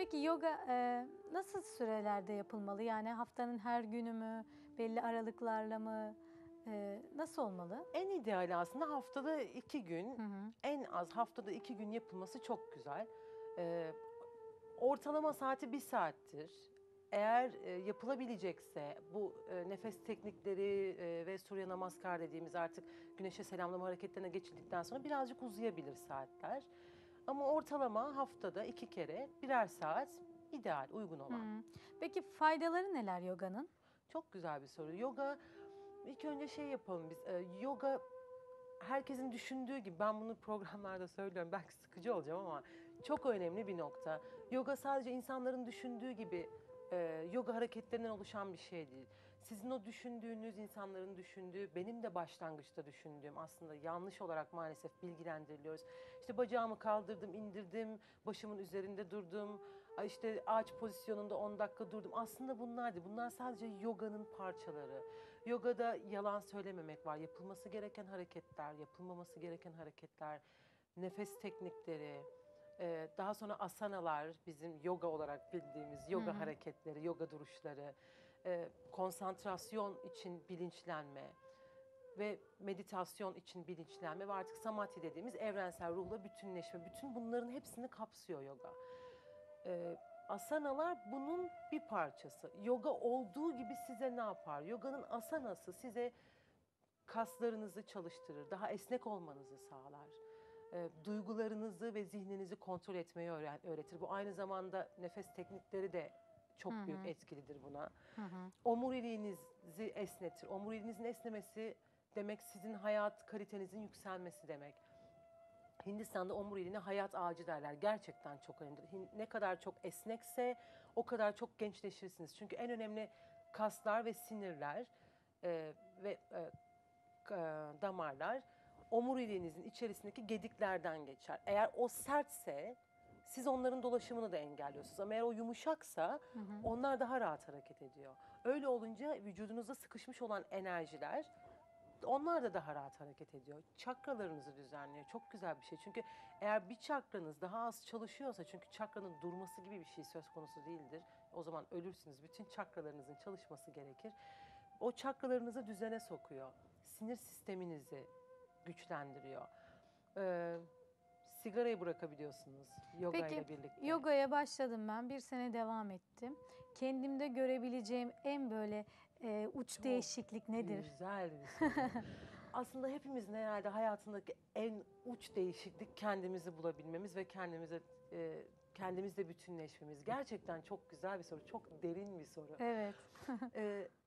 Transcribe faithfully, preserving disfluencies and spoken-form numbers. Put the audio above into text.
Peki yoga e, nasıl sürelerde yapılmalı? Yani haftanın her günü mü, belli aralıklarla mı? E, nasıl olmalı? En ideali aslında haftada iki gün, Hı hı. en az haftada iki gün yapılması çok güzel. Ee, ortalama saati bir saattir. Eğer e, yapılabilecekse bu e, nefes teknikleri e, ve Surya Namaskar dediğimiz artık güneşe selamlama hareketlerine geçildikten sonra birazcık uzayabilir saatler. Ama ortalama haftada iki kere birer saat ideal, uygun olan. Hı. Peki faydaları neler yoganın? Çok güzel bir soru. Yoga, ilk önce şey yapalım biz. e, yoga herkesin düşündüğü gibi, ben bunu programlarda söylüyorum, belki sıkıcı olacağım ama çok önemli bir nokta. Yoga sadece insanların düşündüğü gibi e, yoga hareketlerinden oluşan bir şey değil. Sizin o düşündüğünüz, insanların düşündüğü, benim de başlangıçta düşündüğüm aslında yanlış olarak maalesef bilgilendiriliyoruz. İşte bacağımı kaldırdım, indirdim, başımın üzerinde durdum, ay işte ağaç pozisyonunda on dakika durdum. Aslında bunlar değil, bunlar sadece yoganın parçaları. Yogada yalan söylememek var. Yapılması gereken hareketler, yapılmaması gereken hareketler, nefes teknikleri, e, daha sonra asanalar, bizim yoga olarak bildiğimiz Hı yoga hı. hareketleri, yoga duruşları, e, konsantrasyon için bilinçlenme ve meditasyon için bilinçlenme ve artık samadhi dediğimiz evrensel ruhla bütünleşme. Bütün bunların hepsini kapsıyor yoga. Ee, asanalar bunun bir parçası. Yoga olduğu gibi size ne yapar? Yoga'nın asanası size kaslarınızı çalıştırır, daha esnek olmanızı sağlar. Ee, duygularınızı ve zihninizi kontrol etmeyi öğren- öğretir. Bu aynı zamanda nefes teknikleri de Hı çok büyük hı. etkilidir buna. Hı hı. Omuriliğinizi esnetir. Omuriliğinizin esnemesi demek sizin hayat kalitenizin yükselmesi demek. Hindistan'da omuriliğine hayat ağacı derler. Gerçekten çok önemlidir. Hin- Ne kadar çok esnekse o kadar çok gençleşirsiniz. Çünkü en önemli kaslar ve sinirler e, ve e, k- e, damarlar omuriliğinizin içerisindeki gediklerden geçer. Eğer o sertse siz onların dolaşımını da engelliyorsunuz. Ama eğer o yumuşaksa Hı hı. onlar daha rahat hareket ediyor. Öyle olunca vücudunuzda sıkışmış olan enerjiler, onlar da daha rahat hareket ediyor. Çakralarınızı düzenliyor. Çok güzel bir şey. Çünkü eğer bir çakranız daha az çalışıyorsa, çünkü çakranın durması gibi bir şey söz konusu değildir. O zaman ölürsünüz. Bütün çakralarınızın çalışması gerekir. O çakralarınızı düzene sokuyor. Sinir sisteminizi güçlendiriyor. Ee, sigarayı bırakabiliyorsunuz yoga Peki ile birlikte. yogaya başladım ben. Bir sene devam ettim. Kendimde görebileceğim en böyle e, uç Çok değişiklik nedir? güzel bir soru. Aslında hepimizin herhalde hayatındaki en uç değişiklik kendimizi bulabilmemiz ve kendimize e, kendimizle bütünleşmemiz. Gerçekten çok güzel bir soru, çok derin bir soru. Evet. Ee,